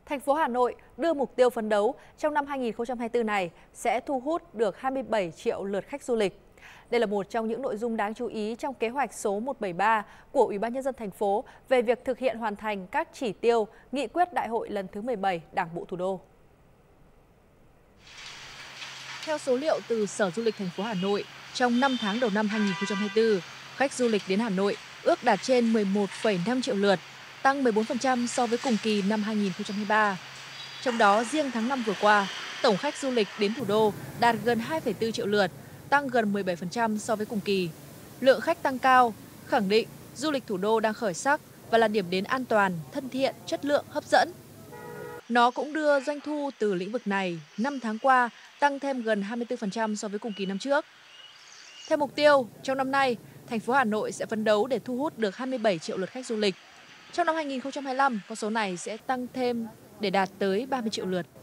thành phố Hà Nội đưa mục tiêu phấn đấu trong năm 2024 này sẽ thu hút được 27 triệu lượt khách du lịch. Đây là một trong những nội dung đáng chú ý trong kế hoạch số 173 của Ủy ban nhân dân thành phố về việc thực hiện hoàn thành các chỉ tiêu nghị quyết đại hội lần thứ 17 Đảng bộ thủ đô. Theo số liệu từ Sở Du lịch thành phố Hà Nội, trong 5 tháng đầu năm 2024, khách du lịch đến Hà Nội ước đạt trên 11,5 triệu lượt, tăng 14% so với cùng kỳ năm 2023. Trong đó, riêng tháng 5 vừa qua, tổng khách du lịch đến thủ đô đạt gần 2,4 triệu lượt, tăng gần 17% so với cùng kỳ. Lượng khách tăng cao, khẳng định du lịch thủ đô đang khởi sắc và là điểm đến an toàn, thân thiện, chất lượng, hấp dẫn. Nó cũng đưa doanh thu từ lĩnh vực này 5 tháng qua tăng thêm gần 24% so với cùng kỳ năm trước. Theo mục tiêu, trong năm nay, thành phố Hà Nội sẽ phấn đấu để thu hút được 27 triệu lượt khách du lịch. Trong năm 2025, con số này sẽ tăng thêm để đạt tới 30 triệu lượt.